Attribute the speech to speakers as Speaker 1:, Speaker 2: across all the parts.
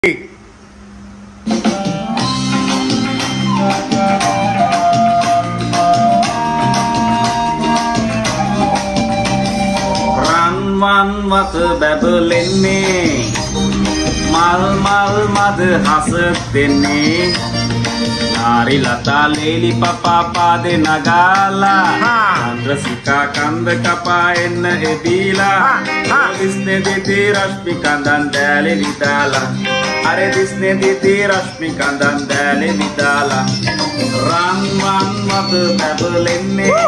Speaker 1: රන්වන් වත බැබලෙන්නේ මල් මද හස දෙන්නේ නාරි ලතා ලේලි පපා පාදේ නගාලා චන්ද්‍රසිකා කන්ද කපා එන්න එදීලා දිස්නේ දිදී රශ්මි කඳන් දැලේ විදාලා අර දිස්නේ දිදී රශ්මි කඳන් දැලේ විදාලා රන්වන් වත බැබලෙන්නේ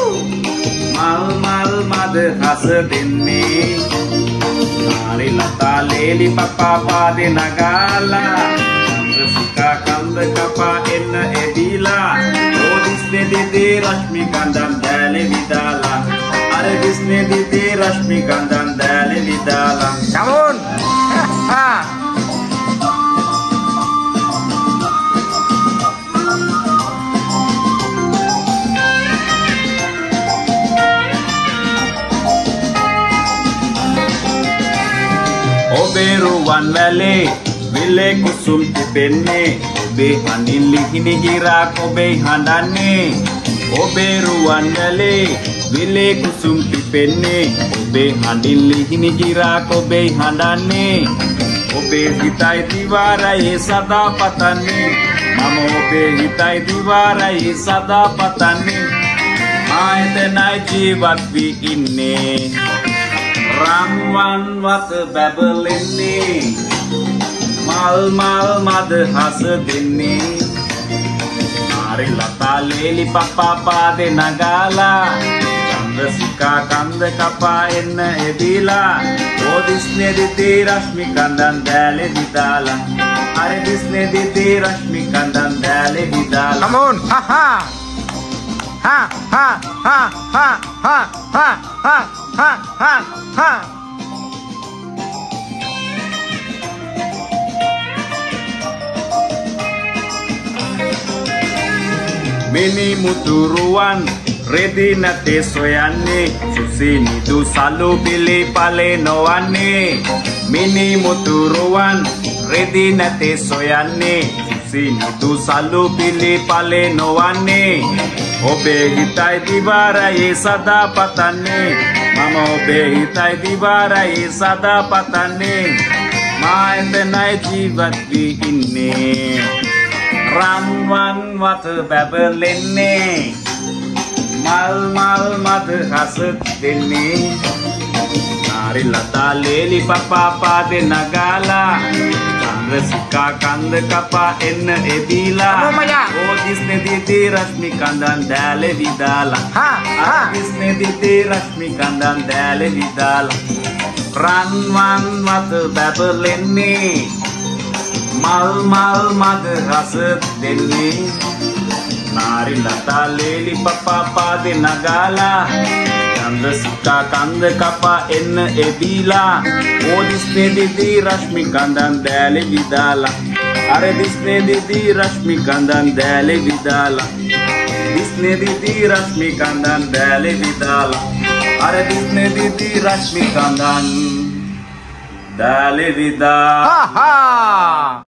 Speaker 1: මල් මද හස දෙන්නේ නාරි ලතා ලේලි පපා පාදේ නගාලා චන්ද්‍රසිකා කන්ද කපා එන්න එදීලා දිස්නේ දිදී රශ්මි කඳන් දැලේ විදාලා අර දිස්නේ දිදී රශ්මි කඳන් දැලේ විදාලා
Speaker 2: Come on!
Speaker 1: ඔබේ රුවන් වැලේ විලේ කුසුම් තිබෙන්නේ ඔබේ හඬින් ලිහිණි ගිරාක් ඔබේ හඬන්නේ ඔබේ රුවන් වැලේ විලේ කුසුම් තිබෙන්නේ ඔබේ හඬින් ලිහිණි ගිරාක් ඔබේ හඬන්නේ ඔබේ හිතයි දිවාරයේ සදා පතන්නේ මම ඔබේ හිතයි දිවාරයේ සදා පතන්නේ ආයතනයි ජීවත් වී ඉන්නේ රන්වන් වත බැබලෙන්නේ මල් මද හස දෙන්නේ නාරි ලතා ලේලි පපා පාදේ නගාලා චන්ද්‍රසිකා කන්ද කපා එන්න එදීලා දිස්නේ දිදී රශ්මි කඳන් දැලේ විදාලා අර දිස්නේ දිදී රශ්මි කඳන් දැලේ විදාලා
Speaker 2: Come on! Ha ha! Ha ha ha ha ha ha ha ha ha ha!
Speaker 1: මිනි මුතුරුවන් රෙදි නැතේ සොයන්නේ සුසිනිදු සලු පිලි පලේ නොවන්නේ මිනි මුතුරුවන් රෙදි නැතේ සොයන්නේ සුසිනිදු සලු පිලි පලේ නොවන්නේ ඔබේ හිතයි දිවාරයේ සදා පතන්නේ මම ඔබේ හිතයි දිවාරයේ සදා පතන්නේ මා එතනයි ජීවත් වී ඉන්නේ රන්වන් වත බැබලෙන්නේ මල් මද හස දෙන්නේ නාරි ලතා ලේලි පපා පාදේ නගාලා චන්ද්‍රසිකා කන්ද කපා එන්න එදීලා දිස්නේ දිදී රශ්මි කඳන් දැලේ විදාලා දිස්නේ දිදී රශ්මි කඳන් දැලේ විදාලා රන්වන් වත බැබලෙන්නේ මල් මද හස දෙන්නේ නාරි ලතා ලේලි පපා පාදේ නගාලා චන්ද්‍රසිකා කන්ද කපා එන්න එදීලා දිස්නේ දිදී රශ්මි කඳන් දැලේ විදාලා අර දිස්නේ දිදී රශ්මි කඳන් දැලේ විදාලා දිස්නේ දිදී රශ්මි කඳන් දැලේ විදාලා අර දිස්නේ දිදී රශ්මි කඳන් දැලේ විදාලා